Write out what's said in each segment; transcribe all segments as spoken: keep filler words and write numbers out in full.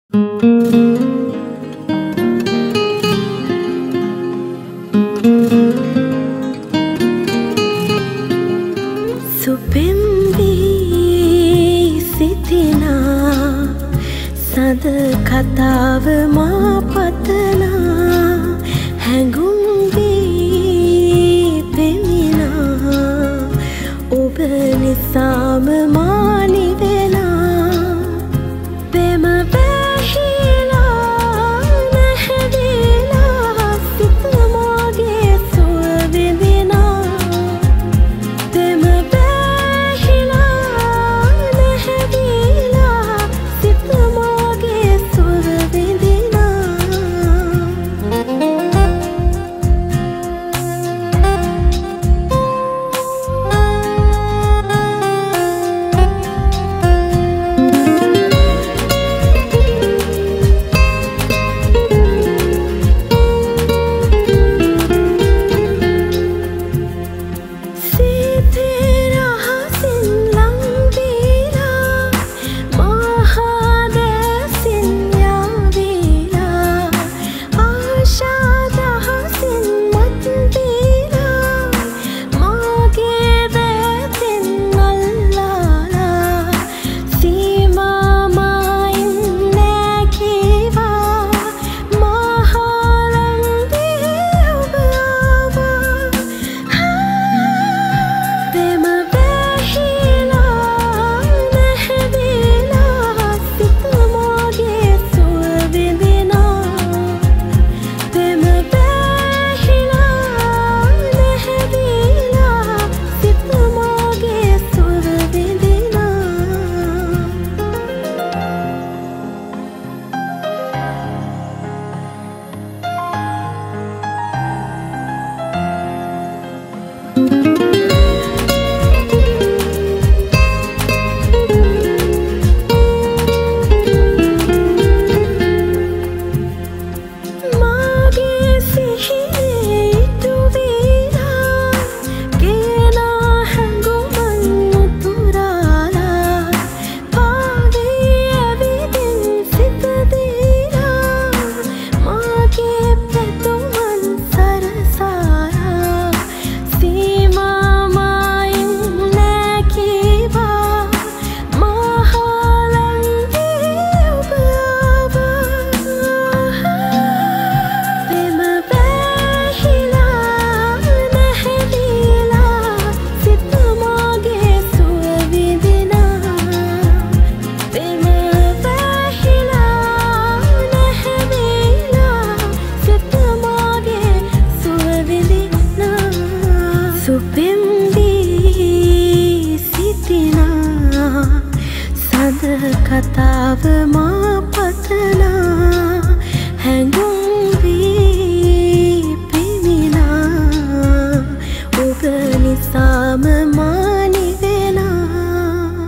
කතාව මා පතනා හැඟුම් වී පෙමිනා ඔබ නිසාම මා නිවෙනා පෙම වැහිලා නැහැදිලා සිත මාගේ සුව විඳිනා පෙම වැහිලා නැහැදිලා සිත මාගේ සුව විඳිනා කතාව මා පතනා හැඟුම් වී පෙමිනා ඔබ නිසාම මා නිවෙනා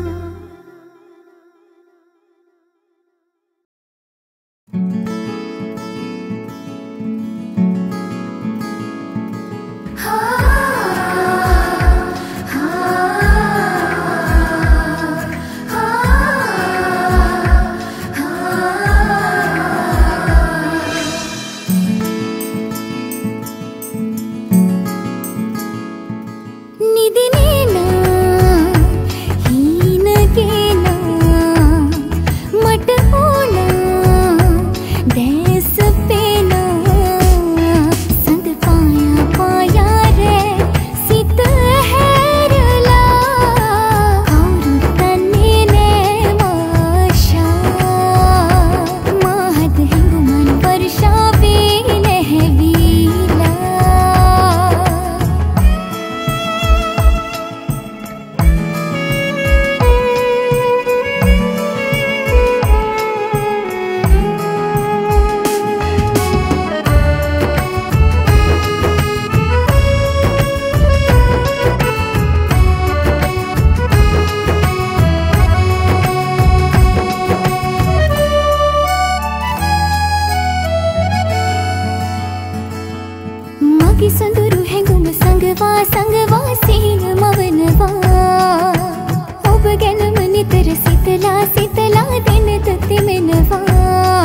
ඔබ ගැනම නිතර සිතලා සිතලා දෙන තෙමෙනවා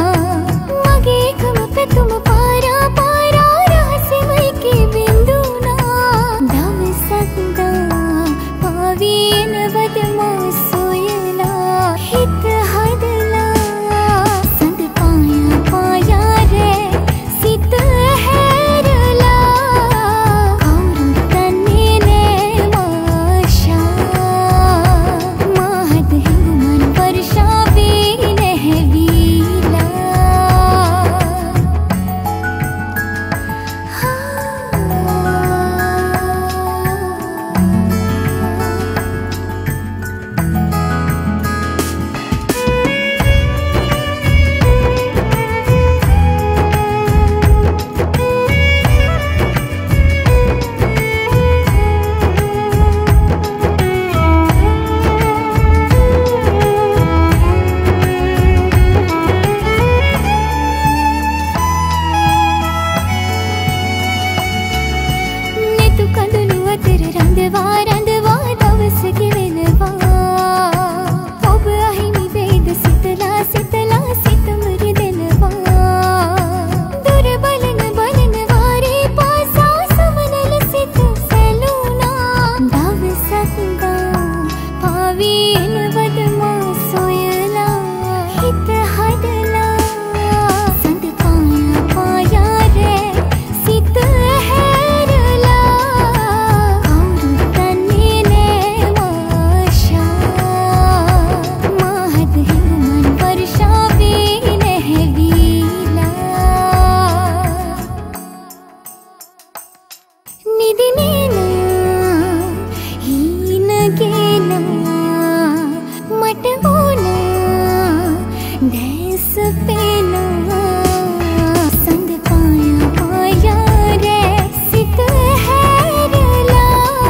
सपेना संग पाया पाया रे सित हैरला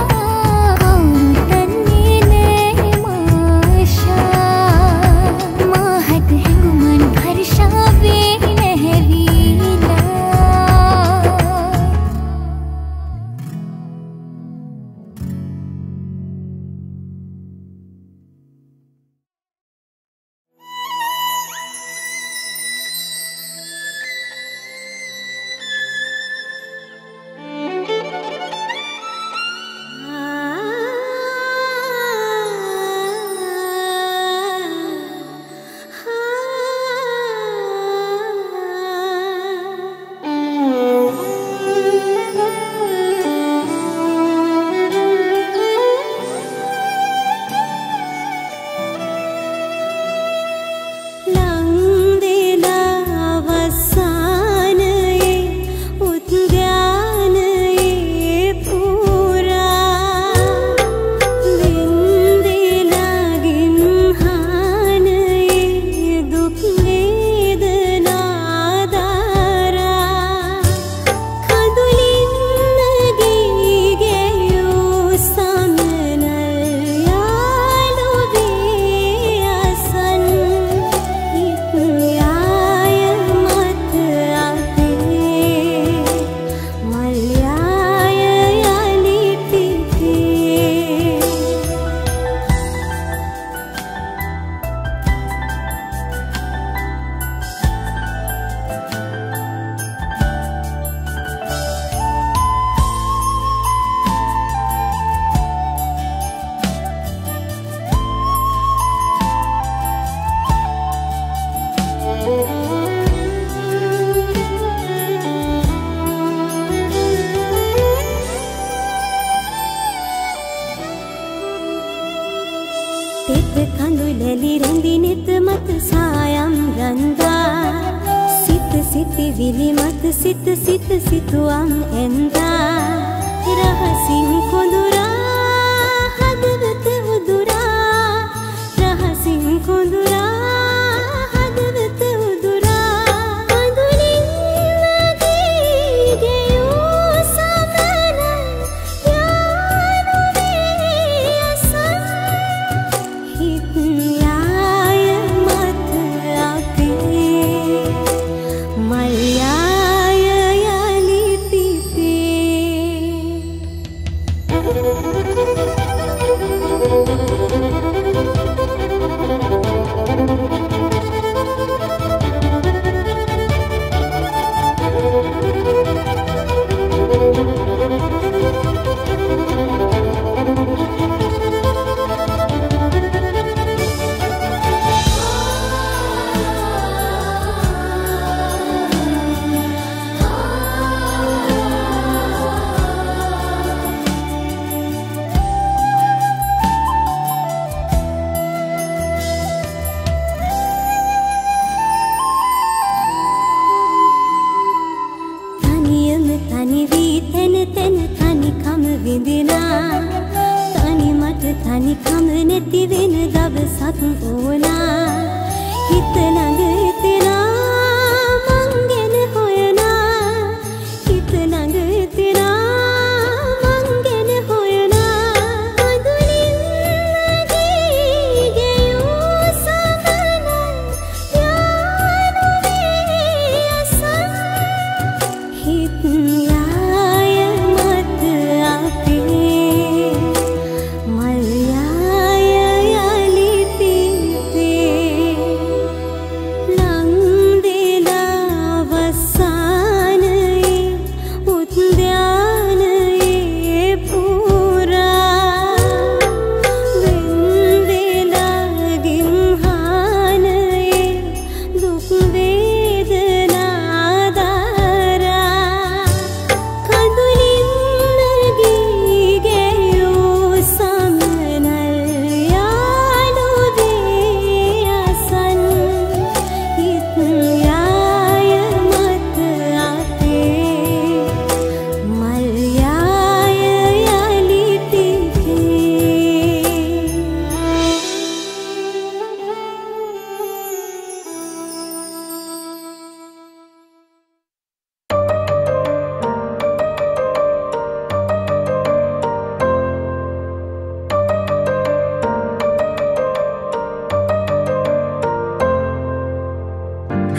तन्ने ने माशा माहत है गुमन भरशा वे नहवीला कंदुलली रंदिनित मत सायम रंदा सित सित विलि मत सित सित सितुअम एंदा रहसिं कोंदुरा हदवत उदुरा रहसिं कोंदुरा हदवत उदुरा कंदुलिं लगी गयो समना यानु वे असन हितयाय मत आके मलयाय याली पीपे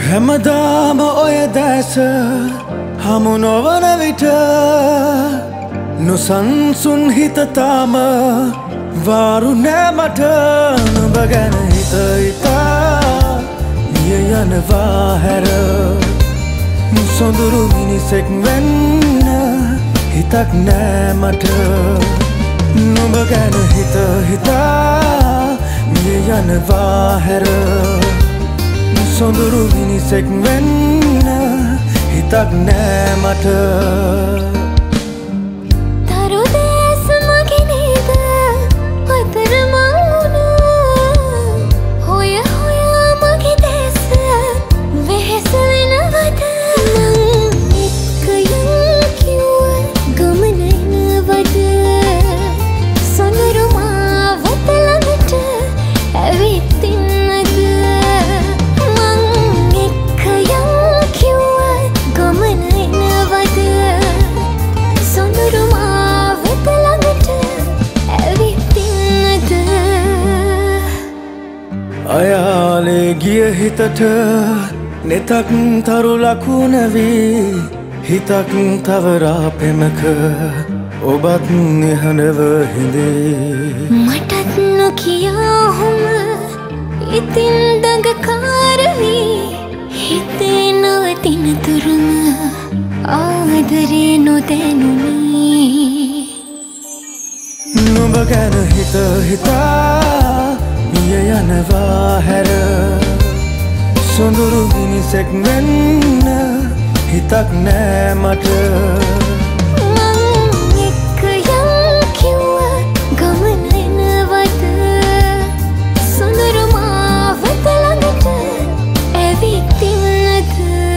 හැමදාම ඔය දැස හමු නොවන විට නොසන්සුන් හිත තාම වාරු නෑ මට නුඹ ගැන හිත හිතා මිය යනවා හැර සොඳුරු මිනිසෙක් වෙන්න හිතක් නෑ මට නුඹ ගැන හිත හිතා මිය යනවා හැර සොඳුරු මිනිසෙක් වෙන්න හිතක් නෑ මට තරු දැස මගේ නේද අතරමං වුණා හොය හොයා මගේ දැස වෙහෙස වෙනවද මං එක්ක යන් කිව්ව ගමන එනවද සොඳුරු මාවත ළඟට ඇවිත් ඉන්නද මං එක්ක යන් කිව්ව ගමන එනවද සොඳුරු මාවත ළඟට ඇවිත් ඉන්නද අයාලේ ගිය හිතට නෙතක් තරු ලකුණ වී හිතක් තවරා පෙමක ඔබත් නිහඬව හිඳේ මටත් නොකියා ඔහුම ඉතින් දඟකාර වී හිතේ නවතින තුරුම ආදරේ නොදැනුනි නුඹ ගැන හිත හිතා මිය යනවා හැර සොඳුරු මිනිසෙක් වෙන්න හිතක් නෑ මට මං එක්ක යන් කිව්ව ගමන එනවද සොඳුරු මාවත ළඟට ඇවිත් ඉන්නද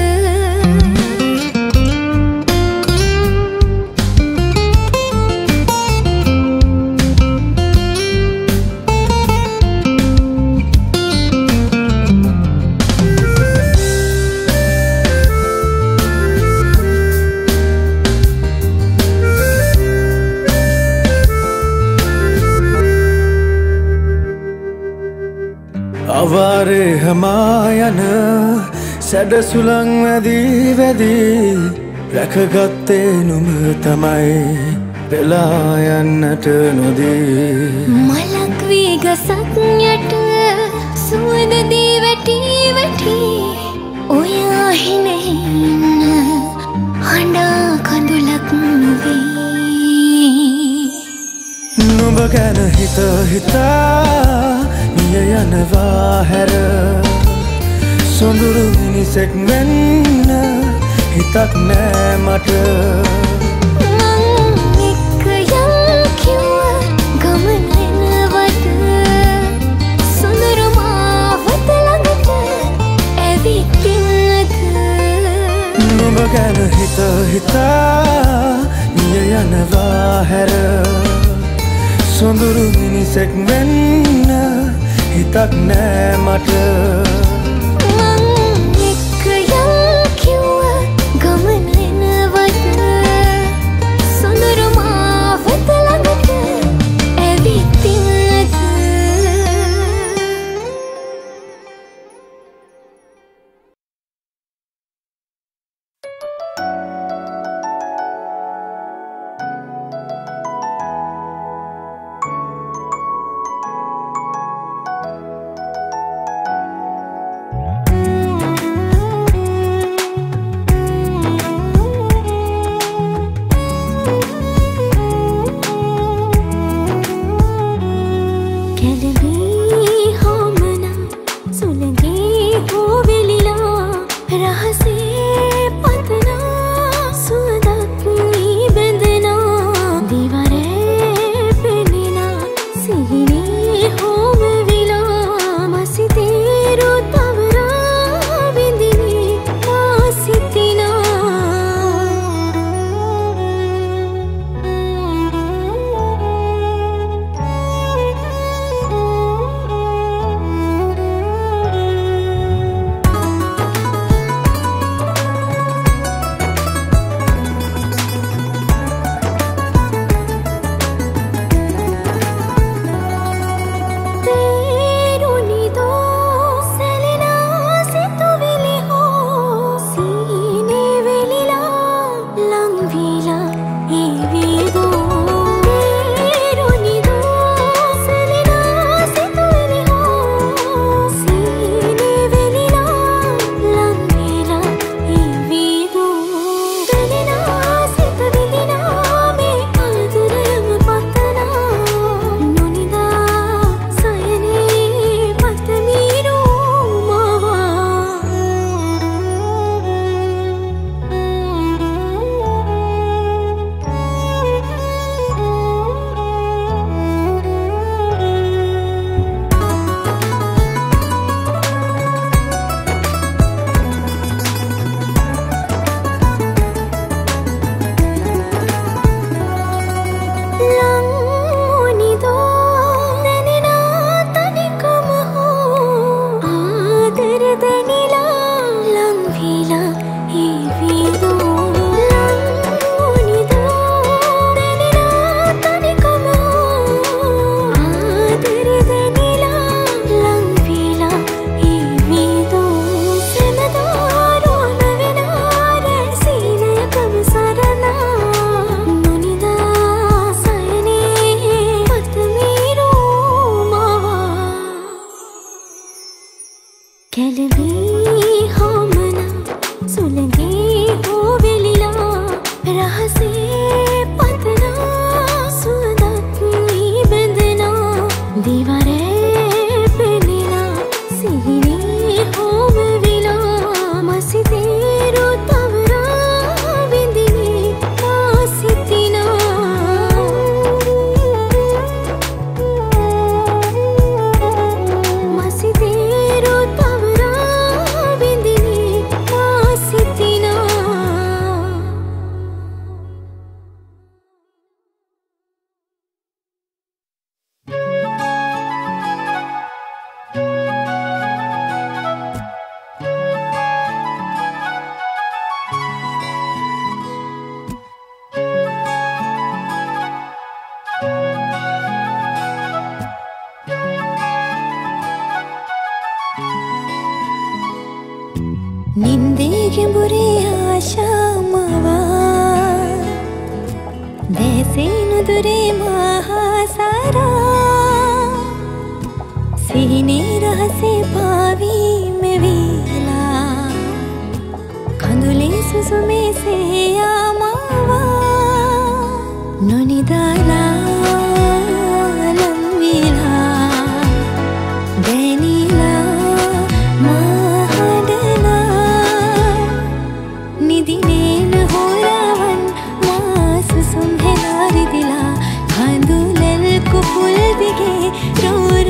අවාරේ හමා යන සැඩ සුළං වැදී වැදී රැකගත්තේ නුඹ තමයි වෙලා යන්නට නොදී මලක් වී ගසක් යට සුවඳ දී වැටි වැටි ඔයා හිනෙන්න හඬා කඳුලක් නොවී නුඹ ගැන හිත හිතා මිය යනවා හැර සොඳුරු මිනිසෙක් වෙන්න හිතක් නෑ මට මං එක්ක යන් කිව්ව ගමන එනවද සොඳුරු මාවත ළඟට ඇවිත් ඉන්නද නුඹ ගැන හිත හිතා මිය යනවා හැර සොඳුරු මිනිසෙක් වෙන්න හිතක් නෑ මට මං එක්ක යන් කිව්ව ගමන එනවද සොඳුරු මාවත ළඟට ඇවිත් ඉන්නද ನಿಂದೆಗೆ ಬುರಿ ಆಶಾಮವ ದೇಸೇನು ದುರೆ ಮಹಾಸಾರ सीने रहसे पावी में वीला कंदुले सुसुमे से आमावा नोनिदाला लंबीला देनीला महाडना निदिनेन होरावन मास सुम्हेलारी दिला कंदुलेल कुपुल दिगे रोर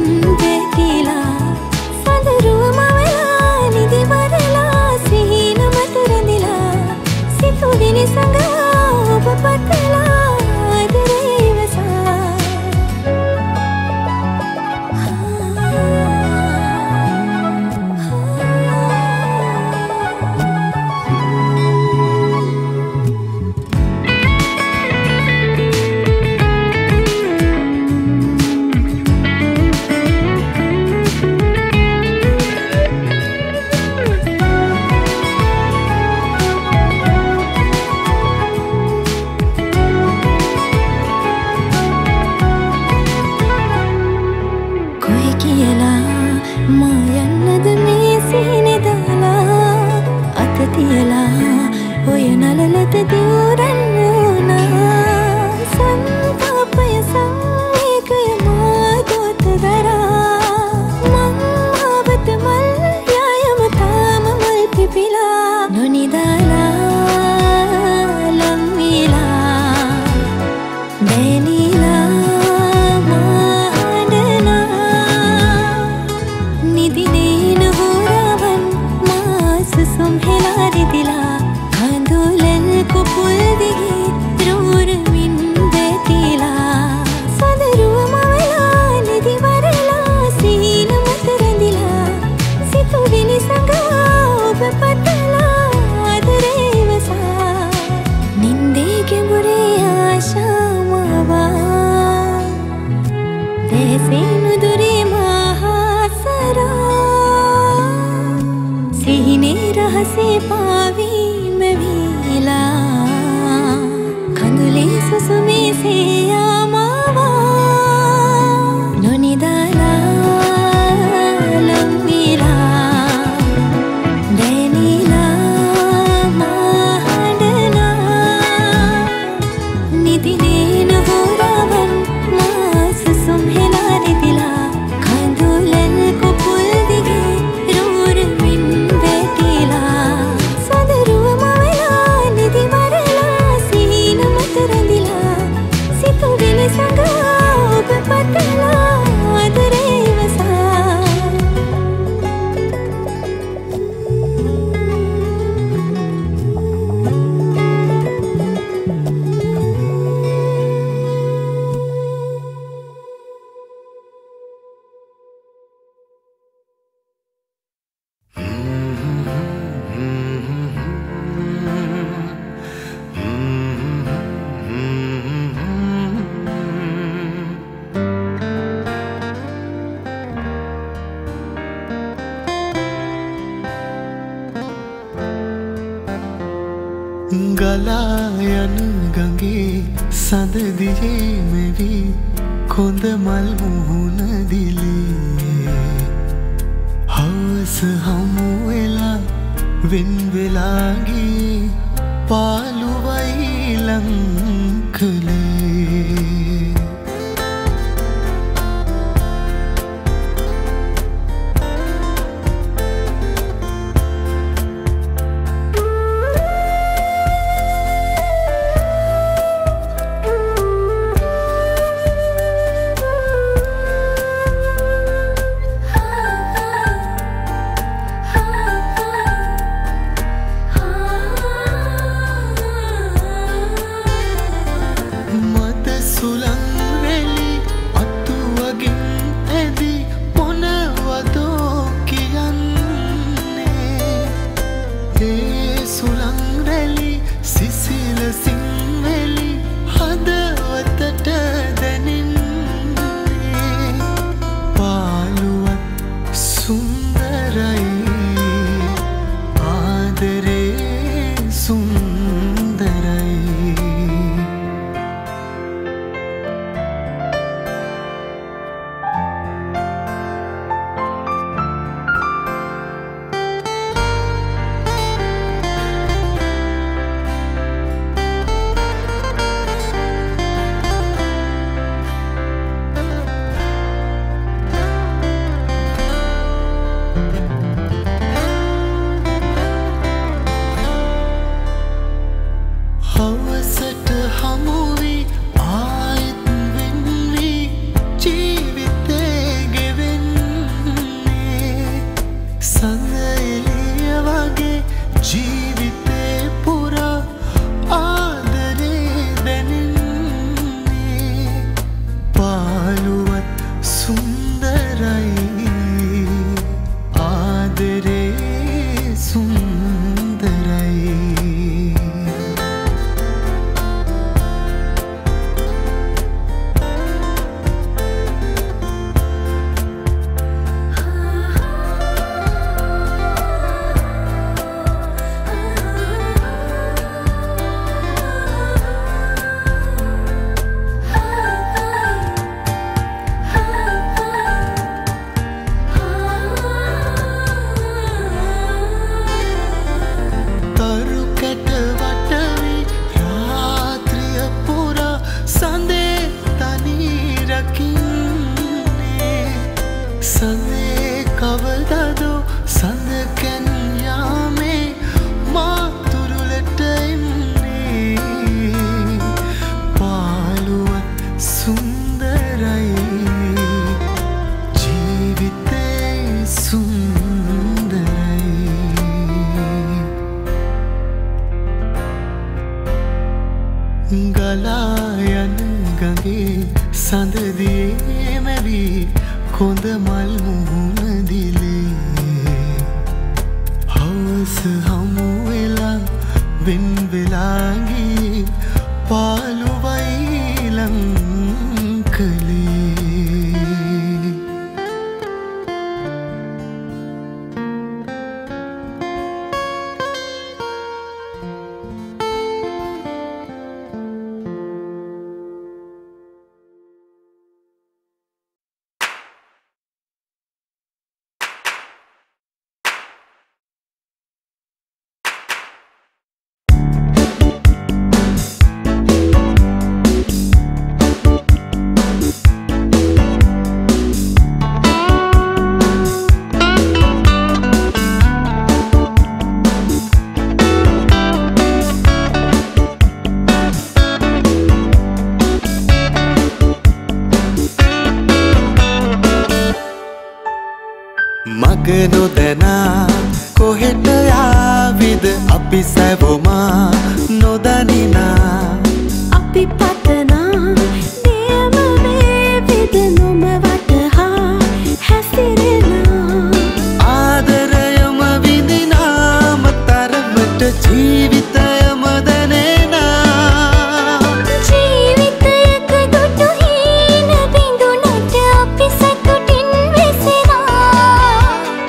ගලායන ගඟේ සඳ දියේ මෙවි කොඳ මල් මුහුණ දිලේ හවස හමු වෙලා වෙන් වෙලා ගියේ පාළුවයි ලං කළේ मत ගලා යන ගඟේ සඳ දියේ මැවි කොඳ මල් මුහුණ දිලේ හවස හමු වෙලා වෙන් වෙලා ගියේ පාළුවයි ලං කලේ නොදැනා කොහෙට යාවිද අපි සැවොමා නොදනිනා අපි පතනා නියම වේවිද නොම වටහා හැසිරෙනා ආදරයම විඳිනාම තරමට ජීවිතයම දැනෙනා ජීවිතයක දුටු හීන බිඳුනට අපි සතුටින් වෙසෙනා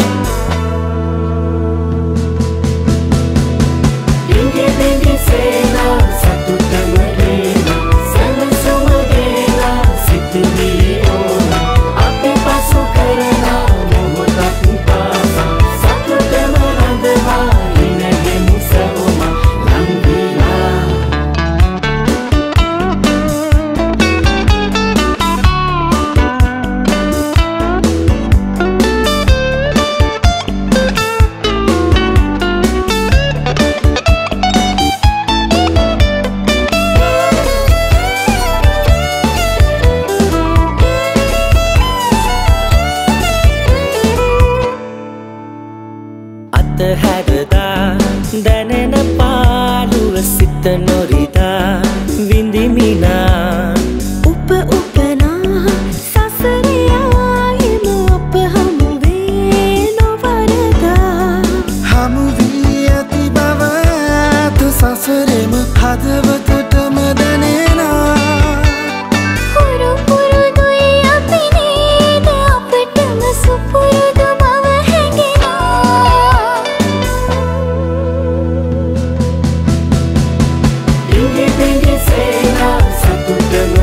හැරදා දැනෙන පාළුව සිත නොරිදා විඳිමිනා උප උපනා සසරයායිම අප හමුවේ නොවරදා හමු වී ඇති බව ඇත සසරෙම හදවතටම දැනෙනා පුරු පුරුදුයි අපි නේද අපටම සුපුරුදු බව හැඟෙනා ඉංගි පිංගි සේනා සතුටම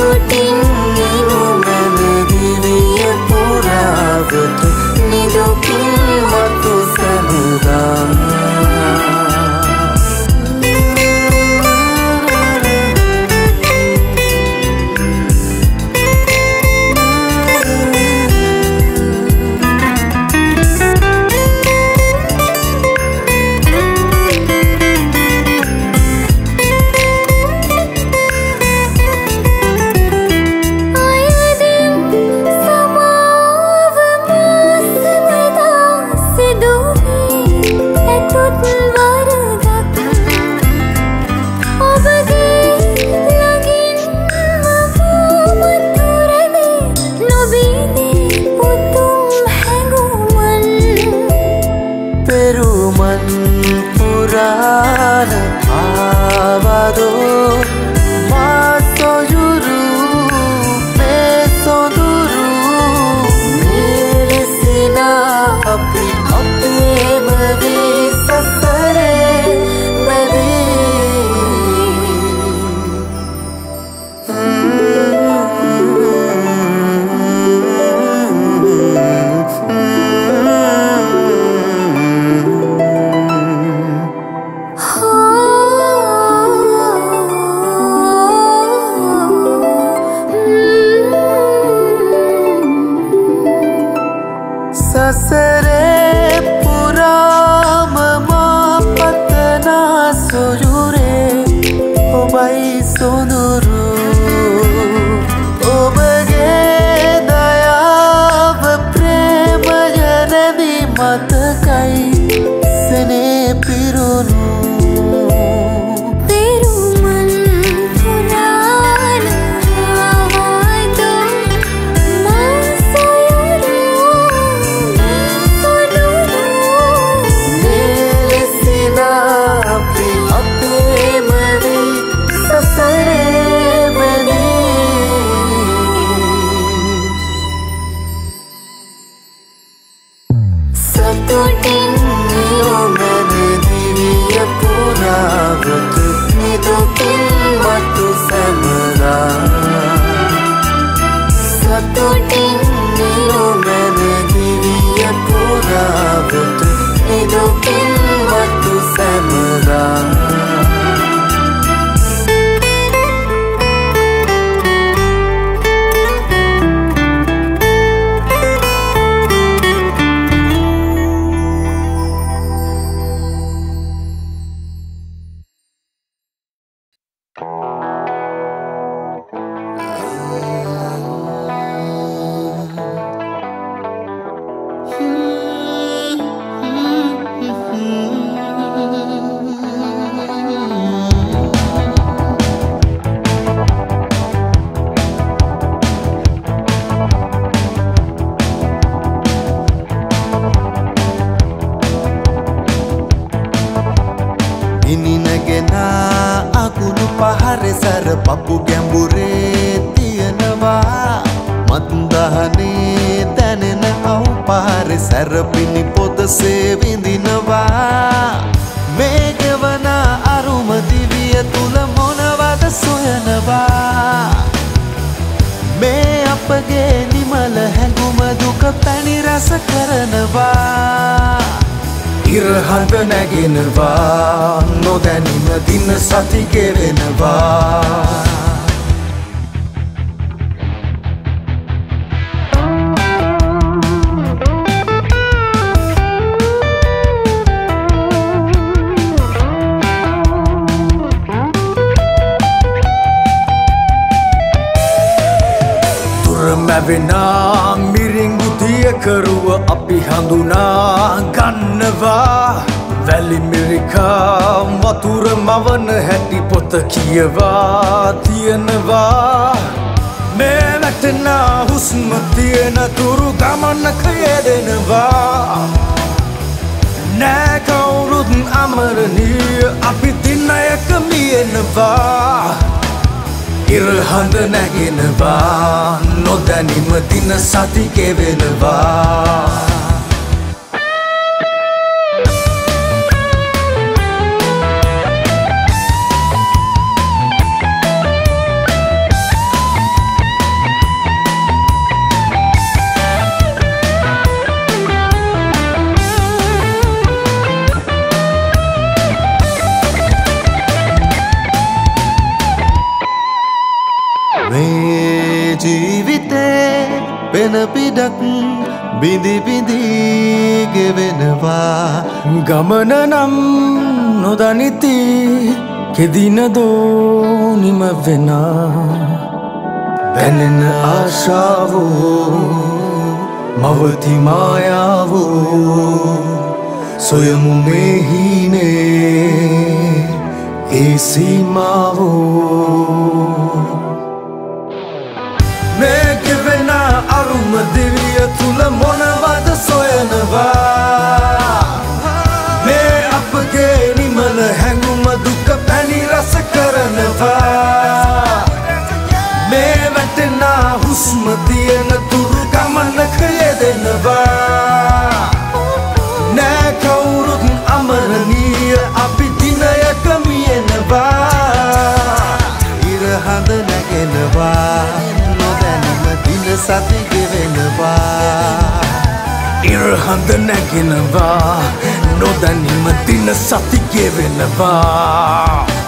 සතුටින් ඉනුමන දිවිය පුරාවට නිදුකින් මතු සැමදා ඉරහඳ නැගෙනවා නොදැනීම දින සති ගෙවෙනවා මැවෙනා මිරිංගු දියකරුව අපි හඳුනා ගන්නවා වැලි මිරිකා වතුර මවන හැටි පොත කියවා තියෙනවා මේ වැටෙනා හුස්ම තියෙන තුරු ගමනක යෙදෙනවා නෑ කවුරුත් අමරණීය අපි දිනයක මියෙනවා ඉරහඳ නැගෙනවා නොදැනීම දින සති ගෙවෙනවා පෙන පිඩක් බිඳි බිඳි ගෙවෙනවා ගමන නම් නොදනිති කෙදිනදෝ නිම වෙනා දැනෙන ආශාවෝ මවති මායාවෝ සොයමු මේ හීනේ ඒ සීමාවෝ මේ ගෙවෙන අරුම දිවිය තුල මොනවද සොයනවා මේ අපගේ නිමල හැඟුම දුක පැණි රස කරනවා මේ වැටෙන හුස්ම තියෙන තුරු ගමනක යෙදෙනවා නෑ කවුරුත් අමරණීය අපි දිනයක මියෙනවා ඉර හඳ නැගෙනවා නොදැනීම දින සති ගෙවෙනවා ඉර හඳ නැගෙනවා නොදැනීම දින සති ගෙවෙනවා